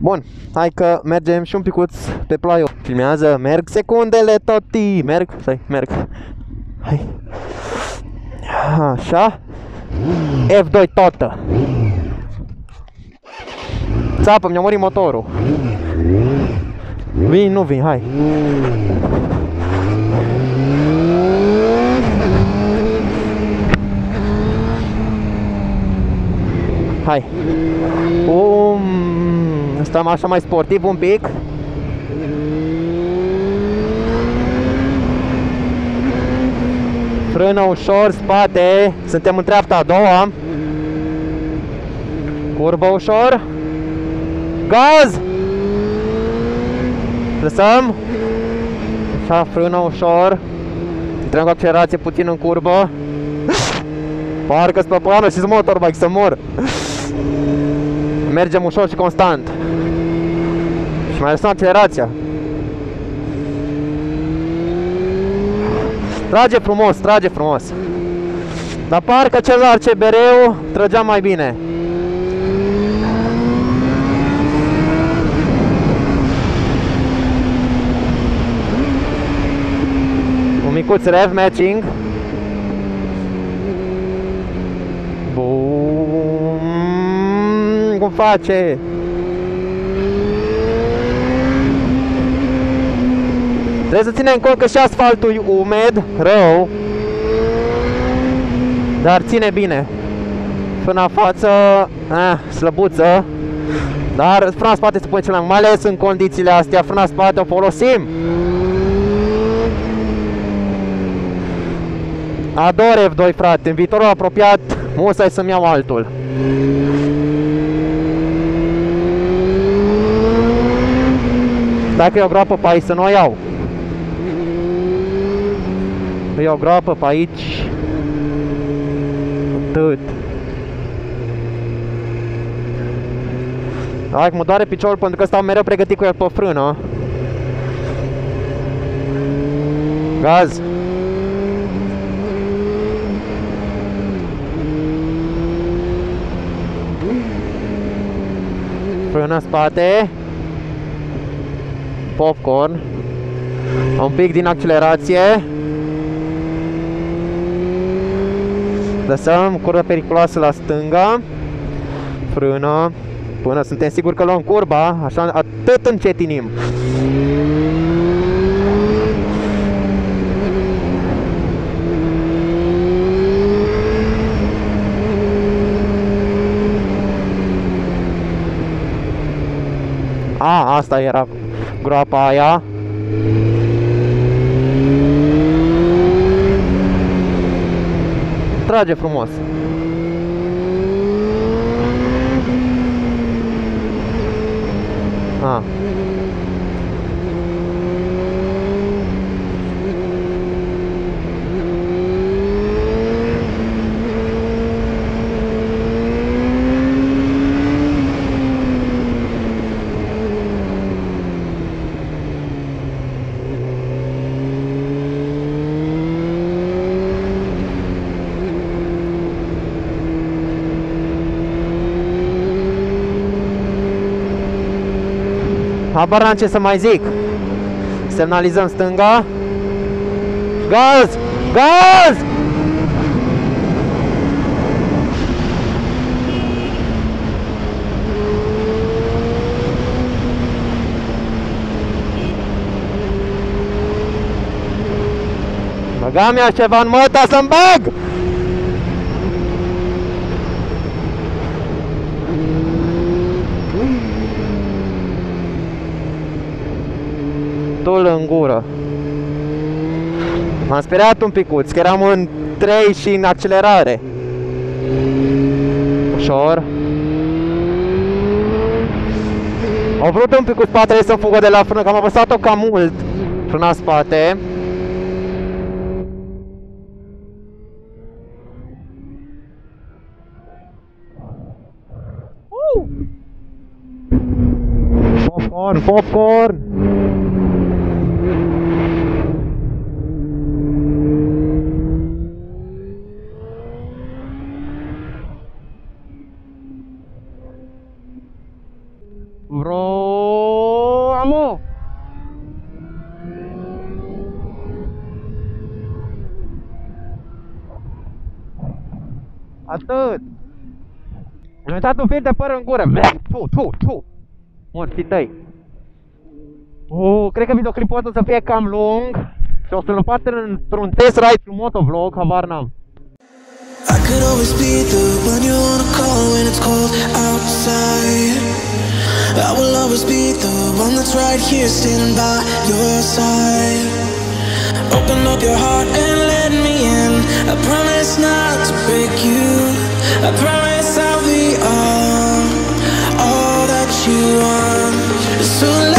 Bun, hai că mergem și un picuț pe ploaie. Filmează, merg secundele, toti, merg, stai, merg. Hai. Așa. F2 totă. Țapă, mi-a murit motorul. Vin, nu vin, hai. Hai. Stăm așa mai sportiv un pic. Frână ușor, spate. Suntem în treapta a doua. Curbă ușor. Gaz! Lăsăm. Așa, frână ușor. Intrăm cu accelerație puțin în curbă. Parcă-s pe plană și-s motorbike să mor. Mergem ușor și constant. Și mai lăsăm accelerația. Trage frumos, trage frumos. Dar parcă celălalt CBR-ul trăgea mai bine. Un micuț rev matching. Bum. Cum face? Trebuie să ținem cont că și asfaltul e umed, rău. Dar ține bine. Frâna față, slăbuță. Dar frâna spate se pune cel mai ales în condițiile astea. Frâna spate o folosim. Ador F2, frate. În viitorul apropiat musai să-mi iau altul. Dacă e o groapă pe aici, să nu o iau. E o groapă pe aici. Atât. Hai că mă doare piciorul pentru că stau mereu pregătit cu el pe frână. Gaz. Frână spate. Popcorn. Un pic din accelerație. Lăsăm curba periculoasă la stânga. Frână. Până suntem siguri că luăm curba. Așa, atât încetinim. Asta era groapa aia. Trage frumos. Habar n-am ce să mai zic. Semnalizăm stânga. Gaz! Gaz! Băga mi-a ceva în măta să-mi bag! Tul în gură. M-am speriat un picuț, că eram în 3 și în accelerare. Ușor. Au vrut un picuț spatele să-mi fugă de la frână, că am apăsat-o cam mult. Frâna spate. Popcorn, popcorn! Bro, amo. Atât. Mi-a dat un fir de păr în gură. Tu. Morții tăi. Cred că videoclipul ăsta să fie cam lung și o să-l împart într-un test ride cu motovlog, habar n-am. I could always be the one you wanna call when it's cold outside. I will always be the one that's right here standing by your side. Open up your heart and let me in. I promise not to break you. I promise I'll be all that you want. So